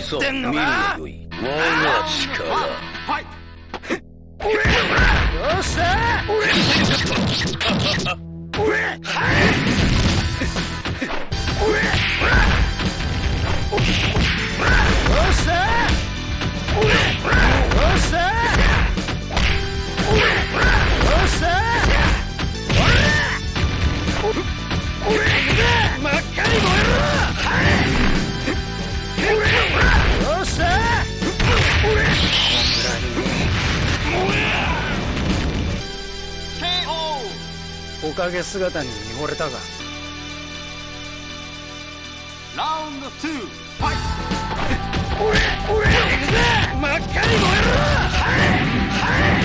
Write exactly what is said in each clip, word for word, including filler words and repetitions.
ってんのか。 我が力。 はい。よっしゃ。俺。はい。俺。よっしゃ。俺。よっしゃ。俺。よっしゃ。俺。俺。真っ赤に燃えろ。はい。俺。よっしゃ。俺。おかげ姿に見惚れたが。ラウンドツー、ファイト。俺、俺、行くぜ。真っ赤に燃えろ。はいはい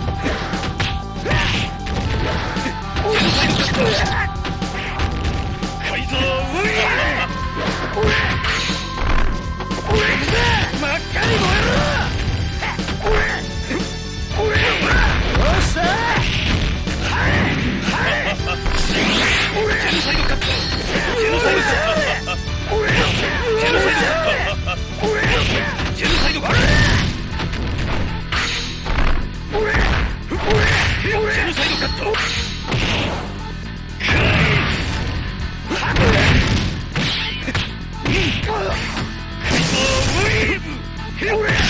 改造無理。俺、俺行くぜ。真っ赤に燃えろ。俺、俺、よっしゃ。俺ジェノサイドカット。ジェノサイドカット。俺ジェノサイドカット。俺ジェノサイドカット。俺俺俺ジェノサイドカット。改造ウィーブ。俺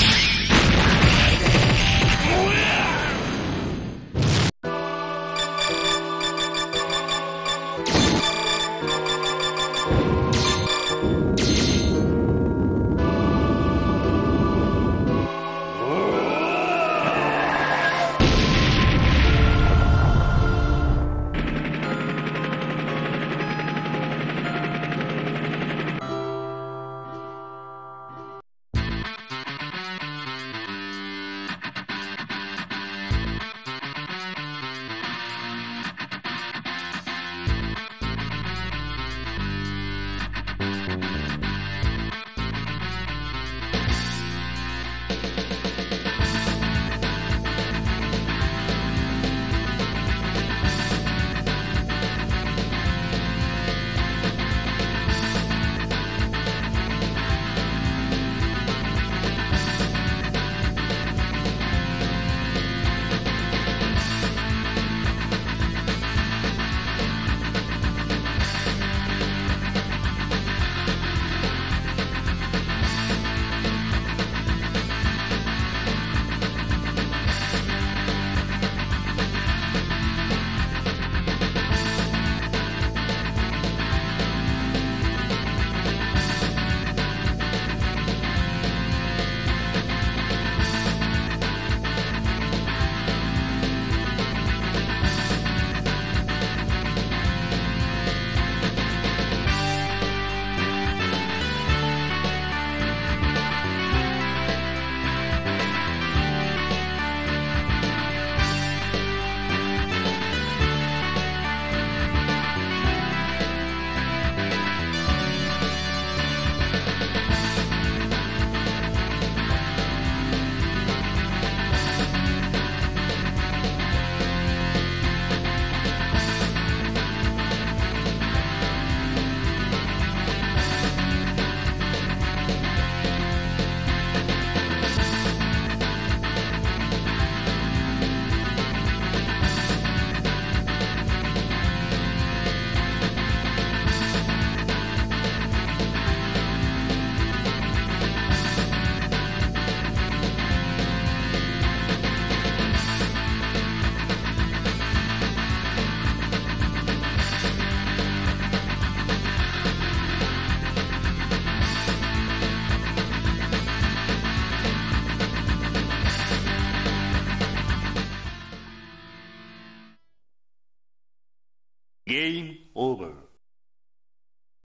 ゲームオーバー。